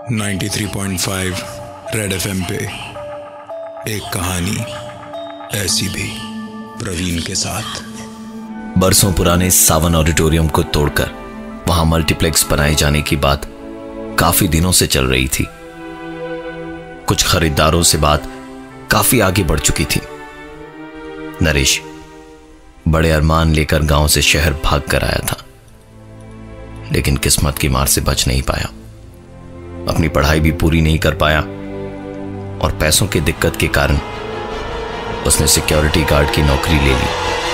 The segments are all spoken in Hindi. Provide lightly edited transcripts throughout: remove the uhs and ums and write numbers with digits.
93.5 रेड एफएम पे एक कहानी ऐसी भी, प्रवीण के साथ। बरसों पुराने सावन ऑडिटोरियम को तोड़कर वहां मल्टीप्लेक्स बनाए जाने की बात काफी दिनों से चल रही थी। कुछ खरीदारों से बात काफी आगे बढ़ चुकी थी। नरेश बड़े अरमान लेकर गांव से शहर भाग कर आया था, लेकिन किस्मत की मार से बच नहीं पाया। अपनी पढ़ाई भी पूरी नहीं कर पाया और पैसों की दिक्कत के कारण उसने सिक्योरिटी गार्ड की नौकरी ले ली।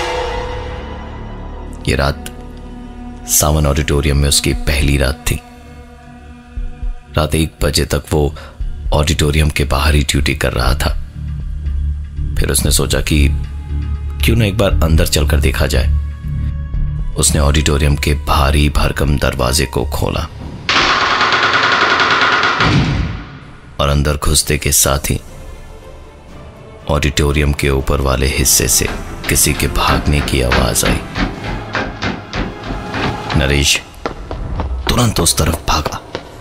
ये रात सावन ऑडिटोरियम में उसकी पहली रात थी। रात 1 बजे तक वो ऑडिटोरियम के बाहर ही ड्यूटी कर रहा था। फिर उसने सोचा कि क्यों ना एक बार अंदर चलकर देखा जाए। उसने ऑडिटोरियम के भारी भरकम दरवाजे को खोला और अंदर घुसते के साथ ही ऑडिटोरियम के ऊपर वाले हिस्से से किसी के भागने की आवाज आई। नरेश तुरंत उस तरफ भागा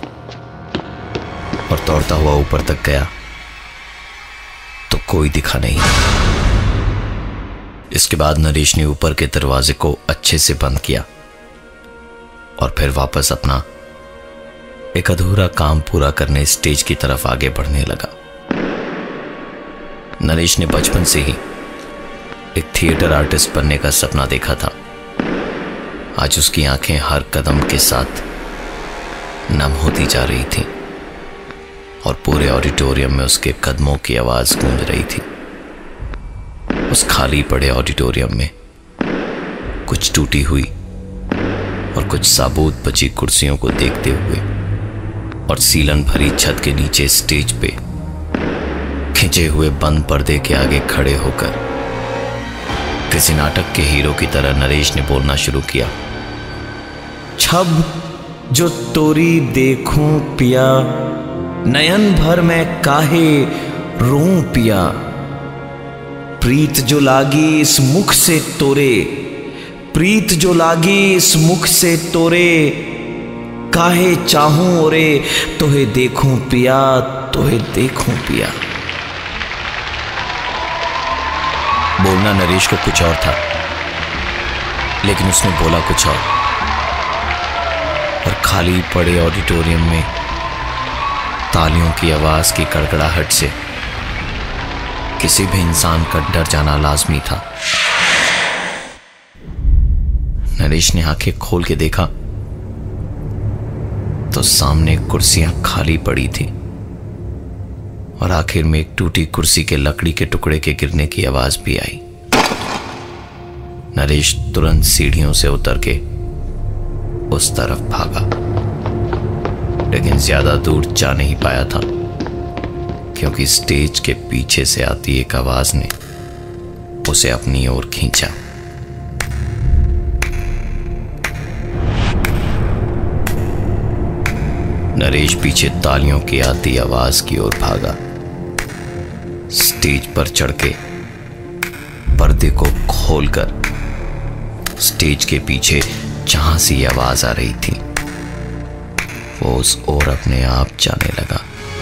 और दौड़ता हुआ ऊपर तक गया तो कोई दिखा नहीं। इसके बाद नरेश ने ऊपर के दरवाजे को अच्छे से बंद किया और फिर वापस अपना एक अधूरा काम पूरा करने स्टेज की तरफ आगे बढ़ने लगा। नरेश ने बचपन से ही एक थिएटर आर्टिस्ट बनने का सपना देखा था। आज उसकी आंखें हर कदम के साथ नम होती जा रही थीं और पूरे ऑडिटोरियम में उसके कदमों की आवाज गूंज रही थी। उस खाली पड़े ऑडिटोरियम में कुछ टूटी हुई और कुछ साबुत बची कुर्सियों को देखते हुए और सीलन भरी छत के नीचे स्टेज पे खिंचे हुए बंद पर्दे के आगे खड़े होकर किसी नाटक के हीरो की तरह नरेश ने बोलना शुरू किया। छब जो तोरी देखूं पिया, नयन भर में काहे रोऊं पिया, प्रीत जो लागी इस मुख से तोरे, प्रीत जो लागी इस मुख से तोरे, काहे चाहूं ओरे तोहे देखूं पिया, तोहे देखूं पिया। बोलना नरेश को कुछ और था, लेकिन उसने बोला कुछ और खाली पड़े ऑडिटोरियम में तालियों की आवाज की कड़कड़ाहट से किसी भी इंसान का डर जाना लाजमी था। नरेश ने आंखें खोल के देखा तो सामने कुर्सियां खाली पड़ी थी और आखिर में एक टूटी कुर्सी के लकड़ी के टुकड़े के गिरने की आवाज भी आई। नरेश तुरंत सीढ़ियों से उतर के उस तरफ भागा, लेकिन ज्यादा दूर जा नहीं पाया था क्योंकि स्टेज के पीछे से आती एक आवाज ने उसे अपनी ओर खींचा। नरेश पीछे तालियों की आती आवाज की ओर भागा। स्टेज पर चढ़ के पर्दे को खोलकर स्टेज के पीछे जहां से आवाज आ रही थी वो उस ओर अपने आप जाने लगा।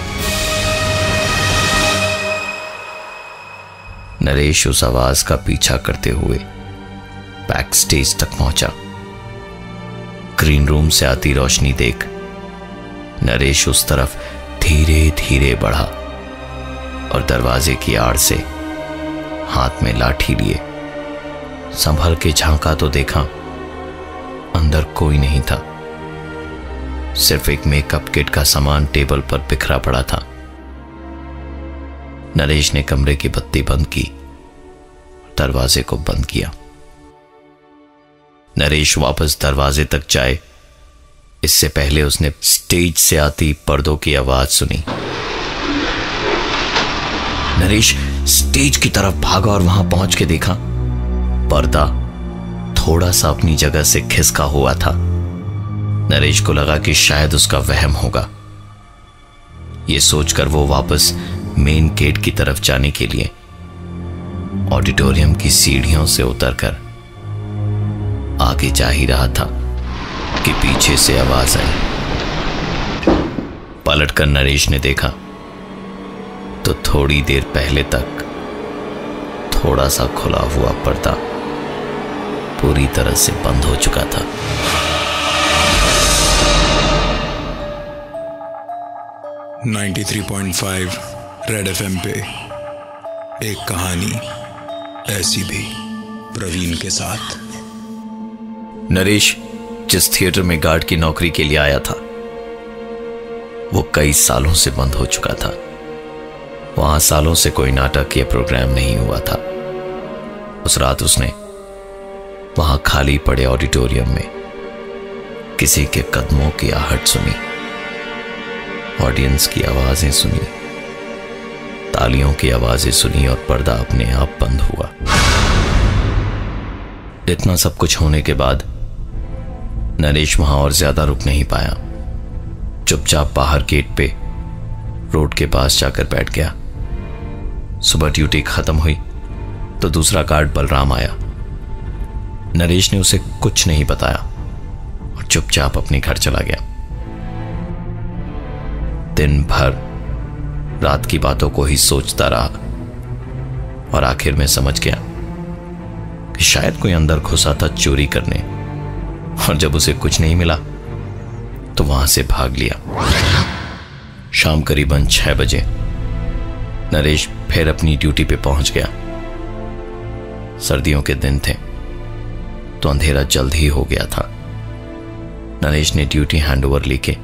नरेश उस आवाज का पीछा करते हुए बैक स्टेज तक पहुंचा। ग्रीन रूम से आती रोशनी देख नरेश उस तरफ धीरे धीरे बढ़ा और दरवाजे की आड़ से हाथ में लाठी लिए संभल के झांका तो देखा अंदर कोई नहीं था। सिर्फ एक मेकअप किट का सामान टेबल पर बिखरा पड़ा था। नरेश ने कमरे की बत्ती बंद की, दरवाजे को बंद किया। नरेश वापस दरवाजे तक जाए इससे पहले उसने स्टेज से आती पर्दों की आवाज सुनी। नरेश स्टेज की तरफ भागा और वहां पहुंच के देखा पर्दा थोड़ा सा अपनी जगह से खिसका हुआ था। नरेश को लगा कि शायद उसका वहम होगा। यह सोचकर वो वापस मेन गेट की तरफ जाने के लिए ऑडिटोरियम की सीढ़ियों से उतरकर आगे जा ही रहा था कि पीछे से आवाज आई। पलटकर नरेश ने देखा तो थोड़ी देर पहले तक थोड़ा सा खुला हुआ पर्दा पूरी तरह से बंद हो चुका था। .5 रेड एफएम पे एक कहानी ऐसी भी, प्रवीण के साथ। नरेश जिस थिएटर में गार्ड की नौकरी के लिए आया था वो कई सालों से बंद हो चुका था। वहां सालों से कोई नाटक या प्रोग्राम नहीं हुआ था। उस रात उसने वहां खाली पड़े ऑडिटोरियम में किसी के कदमों की आहट सुनी, ऑडियंस की आवाजें सुनी, तालियों की आवाजें सुनी और पर्दा अपने आप बंद हुआ। इतना सब कुछ होने के बाद नरेश वहां और ज्यादा रुक नहीं पाया। चुपचाप बाहर गेट पे रोड के पास जाकर बैठ गया। सुबह ड्यूटी खत्म हुई तो दूसरा गार्ड बलराम आया। नरेश ने उसे कुछ नहीं बताया और चुपचाप अपने घर चला गया। दिन भर रात की बातों को ही सोचता रहा और आखिर में समझ गया कि शायद कोई अंदर घुसा था चोरी करने, और जब उसे कुछ नहीं मिला तो वहां से भाग लिया। शाम करीबन 6 बजे नरेश फिर अपनी ड्यूटी पे पहुंच गया। सर्दियों के दिन थे तो अंधेरा जल्द ही हो गया था। नरेश ने ड्यूटी हैंडओवर लेके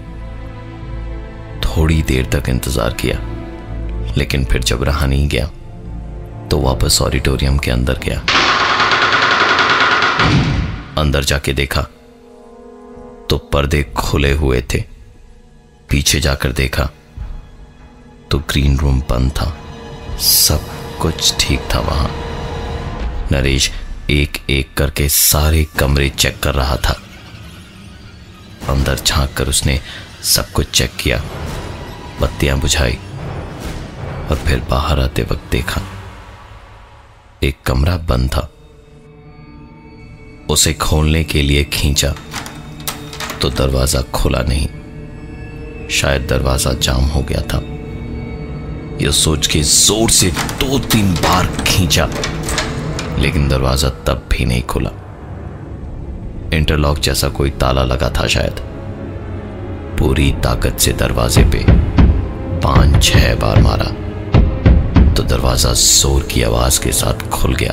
थोड़ी देर तक इंतजार किया, लेकिन फिर जब रहा नहीं गया तो वापस ऑडिटोरियम के अंदर गया। अंदर जाके देखा तो पर्दे खुले हुए थे। पीछे जाकर देखा तो ग्रीन रूम बंद था। सब कुछ ठीक था वहां। नरेश एक एक करके सारे कमरे चेक कर रहा था। अंदर झांक कर उसने सब कुछ चेक किया, बत्तियां बुझाई और फिर बाहर आते वक्त देखा एक कमरा बंद था। उसे खोलने के लिए खींचा तो दरवाजा खुला नहीं, शायद दरवाजा जाम हो गया था। यह सोच के जोर से 2-3 बार खींचा, लेकिन दरवाजा तब भी नहीं खुला। इंटरलॉक जैसा कोई ताला लगा था शायद। पूरी ताकत से दरवाजे पे 5-6 बार मारा तो दरवाजा जोर की आवाज के साथ खुल गया।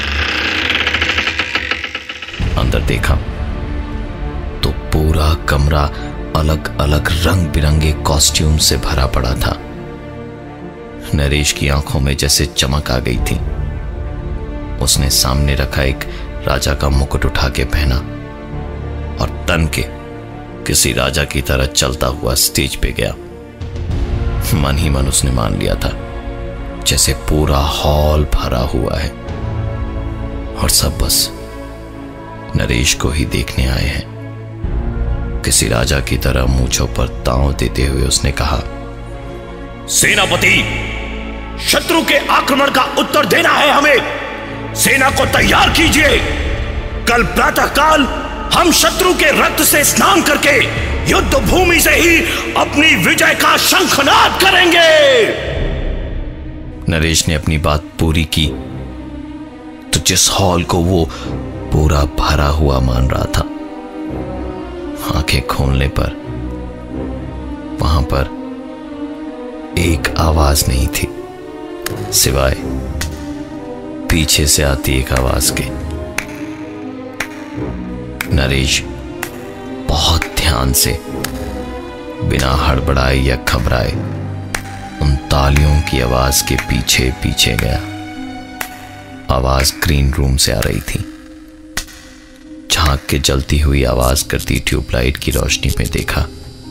अंदर देखा तो पूरा कमरा अलग अलग रंग बिरंगे कॉस्ट्यूम से भरा पड़ा था। नरेश की आंखों में जैसे चमक आ गई थी। उसने सामने रखा एक राजा का मुकुट उठा के पहना और तन के किसी राजा की तरह चलता हुआ स्टेज पे गया। मन ही मन उसने मान लिया था जैसे पूरा हॉल भरा हुआ है और सब बस नरेश को ही देखने आए हैं। किसी राजा की तरह मूंछों पर ताव देते हुए उसने कहा, सेनापति, शत्रु के आक्रमण का उत्तर देना है हमें। सेना को तैयार कीजिए। कल प्रातःकाल हम शत्रु के रक्त से स्नान करके युद्ध भूमि से ही अपनी विजय का शंखनाद करेंगे। नरेश ने अपनी बात पूरी की तो जिस हॉल को वो पूरा भरा हुआ मान रहा था, आंखें खोलने पर वहां पर एक आवाज नहीं थी सिवाय पीछे से आती एक आवाज के। नरेश बहुत ध्यान से बिना हड़बड़ाए या घबराए उन तालियों की आवाज के पीछे पीछे गया। आवाज ग्रीन रूम से आ रही थी। झांक के जलती हुई आवाज करती ट्यूबलाइट की रोशनी में देखा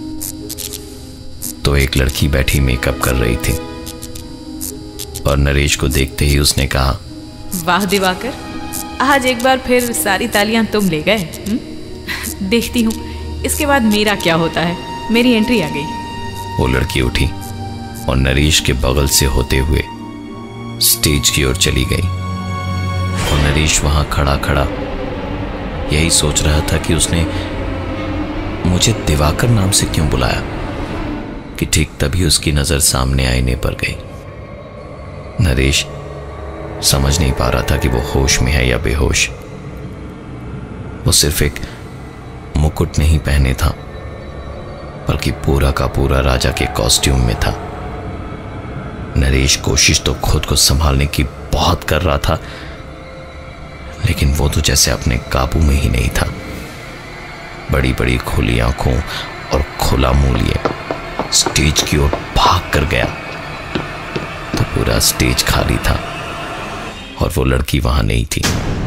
तो एक लड़की बैठी मेकअप कर रही थी और नरेश को देखते ही उसने कहा, वाह दिवाकर, आज एक बार फिर सारी तालियां तुम ले गए। देखती हूँ इसके बाद मेरा क्या होता है। मेरी एंट्री आ गई। वो लड़की उठी और नरेश के बगल से होते हुए स्टेज की ओर चली गई और नरेश वहां खड़ा खड़ा यही सोच रहा था कि उसने मुझे दिवाकर नाम से क्यों बुलाया। कि ठीक तभी उसकी नजर सामने आईने पर गई। नरेश समझ नहीं पा रहा था कि वो होश में है या बेहोश। वो सिर्फ एक मुकुट नहीं पहने था, बल्कि पूरा का पूरा राजा के कॉस्ट्यूम में था। नरेश कोशिश तो खुद को संभालने की बहुत कर रहा था, लेकिन वो तो जैसे अपने काबू में ही नहीं था। बड़ी बड़ी खुली आंखों और खुला मुंह लिए स्टेज की ओर भाग कर गया तो पूरा स्टेज खाली था और वो लड़की वहां नहीं थी।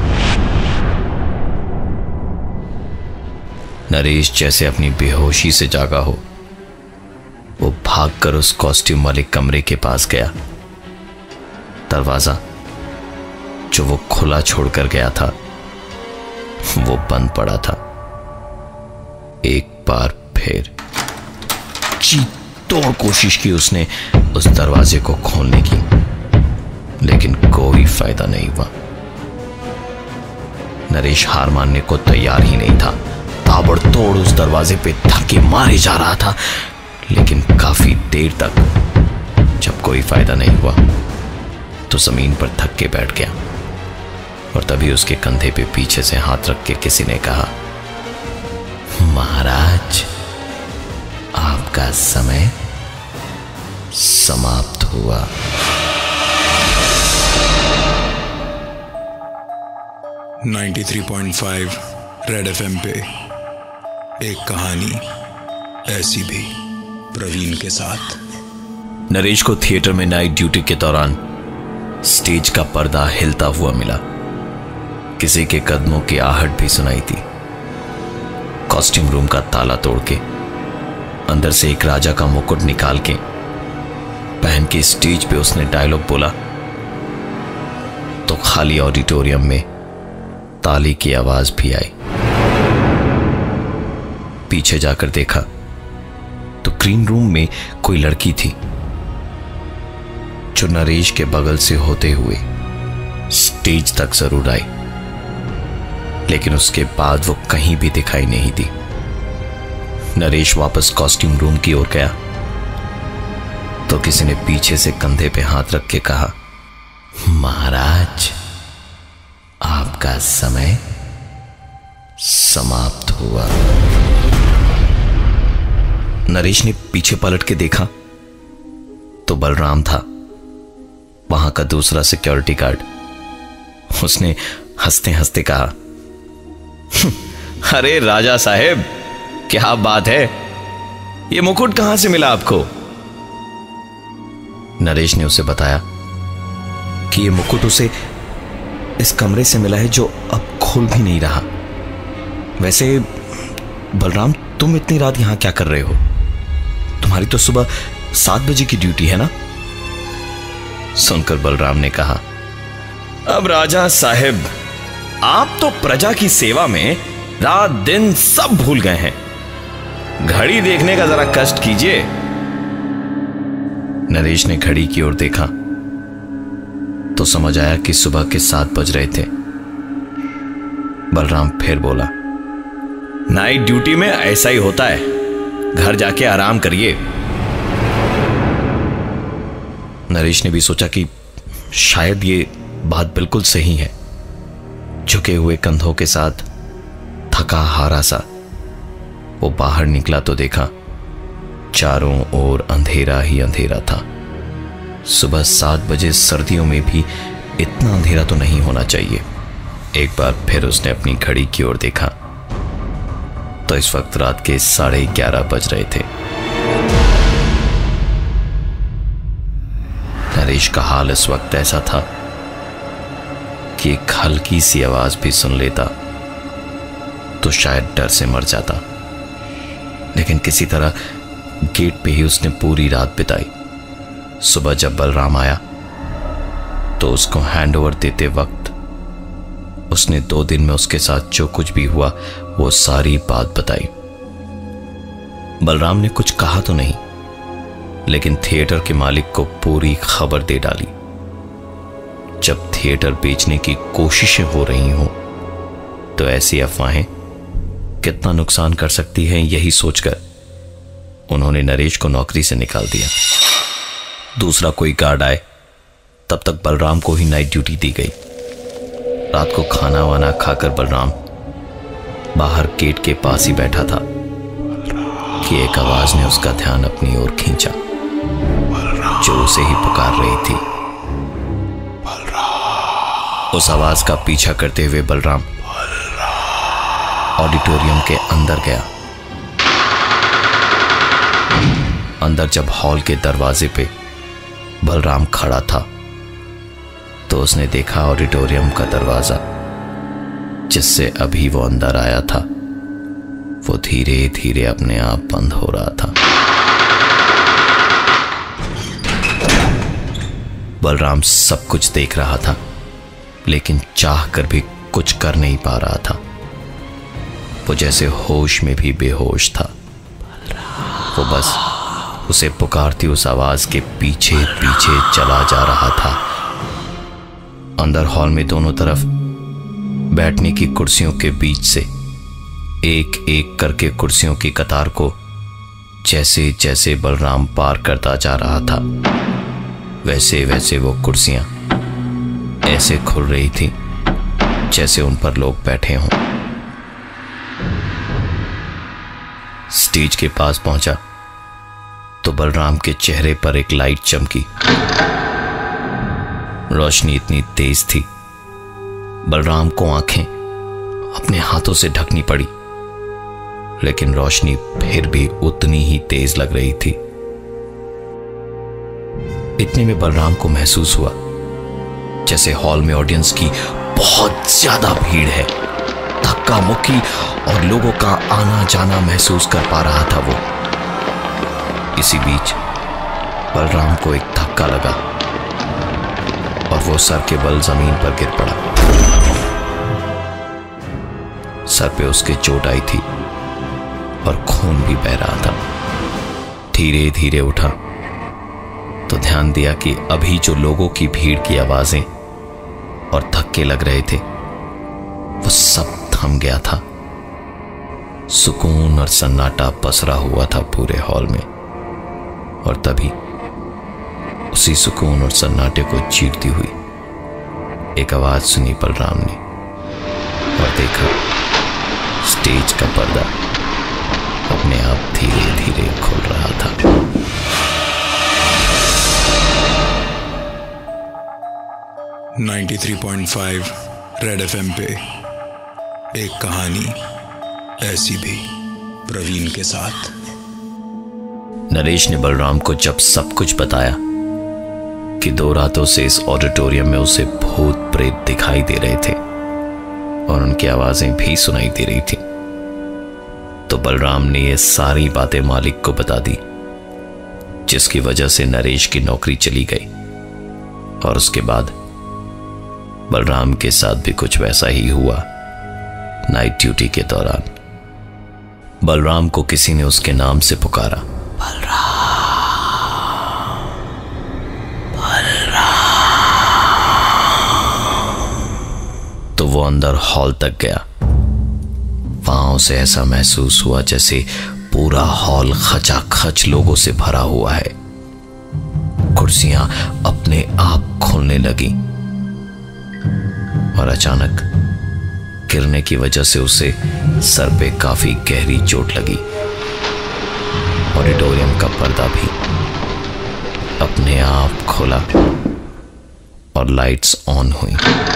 नरेश जैसे अपनी बेहोशी से जागा हो, वो भागकर उस कॉस्ट्यूम वाले कमरे के पास गया। दरवाजा जो वो खुला छोड़कर गया था, वो बंद पड़ा था। एक बार फिर जी तोड़ कोशिश की उसने उस दरवाजे को खोलने की, लेकिन कोई फायदा नहीं हुआ। नरेश हार मानने को तैयार ही नहीं था। ताबड़तोड़ उस दरवाजे पे धक्के मारे जा रहा था, लेकिन काफी देर तक जब कोई फायदा नहीं हुआ तो जमीन पर थक के बैठ गया। और तभी उसके कंधे पे पीछे से हाथ रख के किसी ने कहा, महाराज, आपका समय समाप्त हुआ। नाइन्टी 93.5 रेड एफएम पे एक कहानी ऐसी भी, प्रवीण के साथ। नरेश को थिएटर में नाइट ड्यूटी के दौरान स्टेज का पर्दा हिलता हुआ मिला। किसी के कदमों की आहट भी सुनाई थी। कॉस्ट्यूम रूम का ताला तोड़ के अंदर से एक राजा का मुकुट निकाल के पहन के स्टेज पे उसने डायलॉग बोला तो खाली ऑडिटोरियम में ताली की आवाज भी आई। पीछे जाकर देखा तो ग्रीन रूम में कोई लड़की थी जो नरेश के बगल से होते हुए स्टेज तक जरूर आई, लेकिन उसके बाद वो कहीं भी दिखाई नहीं दी। नरेश वापस कॉस्ट्यूम रूम की ओर गया तो किसी ने पीछे से कंधे पे हाथ रख के कहा, महाराज, आपका समय समाप्त हुआ। नरेश ने पीछे पलट के देखा तो बलराम था, वहां का दूसरा सिक्योरिटी गार्ड। उसने हंसते हंसते कहा, अरे राजा साहेब, क्या बात है, ये मुकुट कहां से मिला आपको? नरेश ने उसे बताया कि ये मुकुट उसे इस कमरे से मिला है जो अब खुल भी नहीं रहा। वैसे बलराम, तुम इतनी रात यहां क्या कर रहे हो? तुम्हारी तो सुबह 7 बजे की ड्यूटी है ना? सुनकर बलराम ने कहा, अब राजा साहेब, आप तो प्रजा की सेवा में रात दिन सब भूल गए हैं। घड़ी देखने का जरा कष्ट कीजिए। नरेश ने घड़ी की ओर देखा तो समझ आया कि सुबह के 7 बज रहे थे। बलराम फिर बोला, नाइट ड्यूटी में ऐसा ही होता है, घर जाके आराम करिए। नरेश ने भी सोचा कि शायद ये बात बिल्कुल सही है। झुके हुए कंधों के साथ थका हारा सा वो बाहर निकला तो देखा चारों ओर अंधेरा ही अंधेरा था। सुबह 7 बजे सर्दियों में भी इतना अंधेरा तो नहीं होना चाहिए। एक बार फिर उसने अपनी घड़ी की ओर देखा तो इस वक्त रात के 11:30 बज रहे थे। नरेश का हाल इस वक्त ऐसा था कि एक हल्की सी आवाज भी सुन लेता तो शायद डर से मर जाता, लेकिन किसी तरह गेट पे ही उसने पूरी रात बिताई। सुबह जब बलराम आया तो उसको हैंडओवर देते वक्त उसने 2 दिन में उसके साथ जो कुछ भी हुआ वो सारी बात बताई। बलराम ने कुछ कहा तो नहीं, लेकिन थिएटर के मालिक को पूरी खबर दे डाली। जब थिएटर बेचने की कोशिशें हो रही हों तो ऐसी अफवाहें कितना नुकसान कर सकती हैं, यही सोचकर उन्होंने नरेश को नौकरी से निकाल दिया। दूसरा कोई गार्ड आए तब तक बलराम को ही नाइट ड्यूटी दी गई। रात को खाना वाना खाकर बलराम बाहर गेट के पास ही बैठा था कि एक आवाज ने उसका ध्यान अपनी ओर खींचा, जो उसे ही पुकार रही थी। उस आवाज का पीछा करते हुए बलराम ऑडिटोरियम के अंदर गया। अंदर जब हॉल के दरवाजे पे बलराम खड़ा था तो उसने देखा ऑडिटोरियम का दरवाजा जिससे अभी वो अंदर आया था वो धीरे धीरे अपने आप बंद हो रहा था। बलराम सब कुछ देख रहा था लेकिन चाह कर भी कुछ कर नहीं पा रहा था। वो जैसे होश में भी बेहोश था। वो बस उसे पुकारती उस आवाज के पीछे पीछे चला जा रहा था। अंदर हॉल में दोनों तरफ बैठने की कुर्सियों के बीच से एक एक करके कुर्सियों की कतार को जैसे जैसे बलराम पार करता जा रहा था वैसे वैसे वो कुर्सियां ऐसे खुल रही थी जैसे उन पर लोग बैठे हों। स्टेज के पास पहुंचा तो बलराम के चेहरे पर एक लाइट चमकी। रोशनी इतनी तेज थी बलराम को आंखें अपने हाथों से ढकनी पड़ी, लेकिन रोशनी फिर भी उतनी ही तेज लग रही थी। इतने में बलराम को महसूस हुआ जैसे हॉल में ऑडियंस की बहुत ज्यादा भीड़ है। धक्का मुक्की और लोगों का आना जाना महसूस कर पा रहा था वो। इसी बीच बलराम को एक धक्का लगा और वो सर के बल जमीन पर गिर पड़ा। सर पे उसके चोट आई थी और खून भी बह रहा था। धीरे धीरे उठा तो ध्यान दिया कि अभी जो लोगों की भीड़ की आवाजें और धक्के लग रहे थे वो सब थम गया था। सुकून और सन्नाटा पसरा हुआ था पूरे हॉल में। और तभी उसी सुकून और सन्नाटे को चीरती हुई एक आवाज सुनी बलराम ने और देखा स्टेज का पर्दा अपने आप धीरे धीरे खुल रहा था। नाइन्टी 93.5 रेड एफएम पे एक कहानी ऐसी भी, प्रवीण के साथ। नरेश ने बलराम को जब सब कुछ बताया कि 2 रातों से इस ऑडिटोरियम में उसे भूत प्रेत दिखाई दे रहे थे और उनकी आवाजें भी सुनाई दे रही थी, तो बलराम ने ये सारी बातें मालिक को बता दी, जिसकी वजह से नरेश की नौकरी चली गई। और उसके बाद बलराम के साथ भी कुछ वैसा ही हुआ। नाइट ड्यूटी के दौरान बलराम को किसी ने उसके नाम से पुकारा, तो वो अंदर हॉल तक गया। वहां उसे ऐसा महसूस हुआ जैसे पूरा हॉल खचाखच लोगों से भरा हुआ है। कुर्सियां अपने आप खुलने लगी और अचानक गिरने की वजह से उसे सर पे काफी गहरी चोट लगी। ऑडिटोरियम का पर्दा भी अपने आप खुला और लाइट्स ऑन हुई।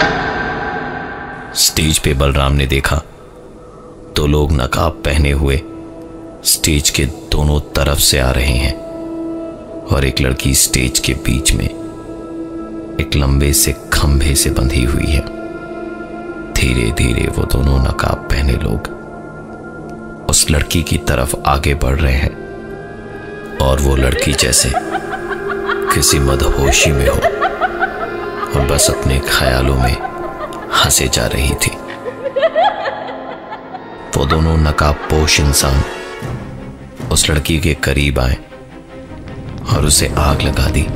स्टेज पे बलराम ने देखा 2 लोग नकाब पहने हुए स्टेज के दोनों तरफ से आ रहे हैं और एक लड़की स्टेज के बीच में एक लंबे से खंभे से बंधी हुई है। धीरे धीरे वो दोनों नकाब पहने लोग उस लड़की की तरफ आगे बढ़ रहे हैं और वो लड़की जैसे किसी मदहोशी में हो और बस अपने ख्यालों में हंसे जा रही थी। वो दोनों नकाबपोश इंसान उस लड़की के करीब आए और उसे आग लगा दी।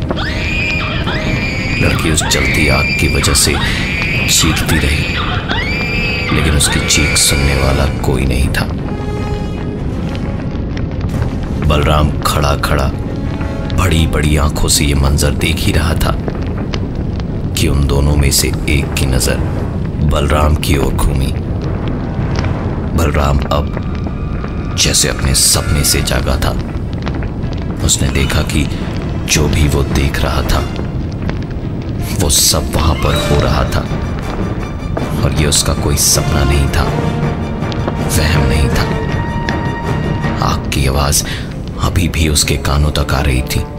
लड़की उस जलती आग की वजह से चीखती रही, लेकिन उसकी चीख सुनने वाला कोई नहीं था। बलराम खड़ा खड़ा बड़ी बड़ी आंखों से ये मंजर देख ही रहा था कि उन दोनों में से एक की नजर बलराम की ओर घूमी। बलराम अब जैसे अपने सपने से जागा था। उसने देखा कि जो भी वो देख रहा था वो सब वहां पर हो रहा था, और ये उसका कोई सपना नहीं था, वहम नहीं था। आग की आवाज अभी भी उसके कानों तक आ रही थी।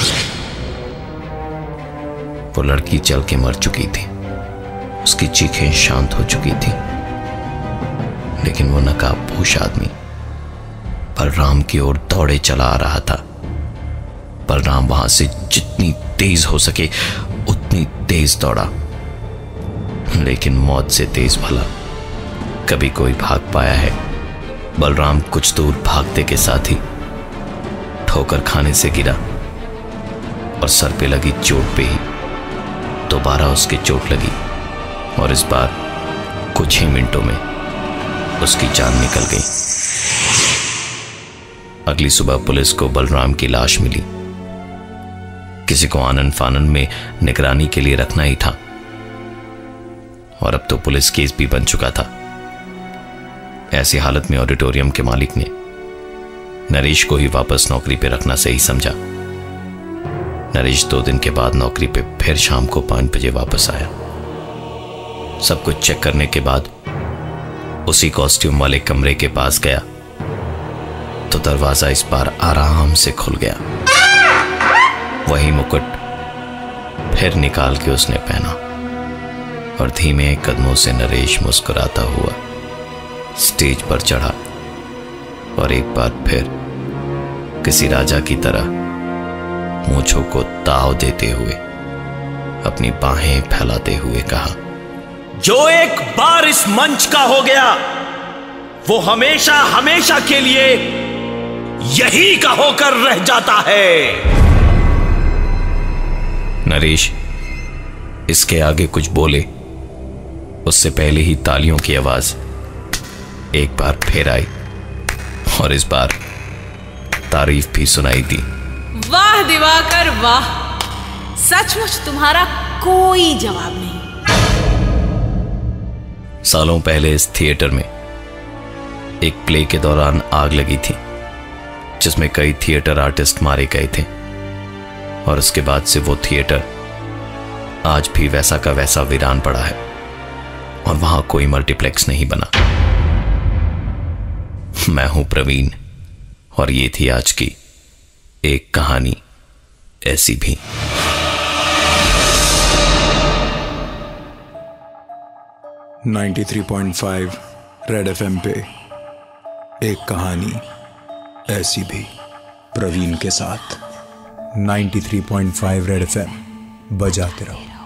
वो लड़की जल के मर चुकी थी, उसकी चीखें शांत हो चुकी थी, लेकिन वो नकाबपोश आदमी बलराम की ओर दौड़े चला आ रहा था। बलराम वहां से जितनी तेज हो सके उतनी तेज दौड़ा, लेकिन मौत से तेज भला कभी कोई भाग पाया है। बलराम कुछ दूर भागते के साथ ही ठोकर खाने से गिरा, और सर पे लगी चोट पे ही दोबारा उसके चोट लगी, और इस बार कुछ ही मिनटों में उसकी जान निकल गई। अगली सुबह पुलिस को बलराम की लाश मिली। किसी को आनन फानन में निगरानी के लिए रखना ही था, और अब तो पुलिस केस भी बन चुका था। ऐसी हालत में ऑडिटोरियम के मालिक ने नरेश को ही वापस नौकरी पे रखना सही समझा। नरेश 2 दिन के बाद नौकरी पे फिर शाम को 5 बजे वापस आया। सब कुछ चेक करने के बाद उसी कॉस्ट्यूम वाले कमरे के पास गया तो दरवाजा इस बार आराम से खुल गया। वही मुकुट फिर निकाल के उसने पहना, और धीमे कदमों से नरेश मुस्कुराता हुआ स्टेज पर चढ़ा, और एक बार फिर किसी राजा की तरह मूंछों को ताव देते हुए अपनी बाहें फैलाते हुए कहा, जो एक बार इस मंच का हो गया वो हमेशा हमेशा के लिए यही का होकर रह जाता है। नरेश इसके आगे कुछ बोले उससे पहले ही तालियों की आवाज एक बार फिर आई, और इस बार तारीफ भी सुनाई दी। वाह दिवाकर वाह, सचमुच तुम्हारा कोई जवाब नहीं। सालों पहले इस थिएटर में एक प्ले के दौरान आग लगी थी, जिसमें कई थिएटर आर्टिस्ट मारे गए थे, और उसके बाद से वो थिएटर आज भी वैसा का वैसा वीरान पड़ा है, और वहां कोई मल्टीप्लेक्स नहीं बना। मैं हूं प्रवीण, और ये थी आज की एक कहानी ऐसी भी। .5 रेड FM पे एक कहानी ऐसी भी प्रवीण के साथ। 93.5 रेड FM बजाते रहो।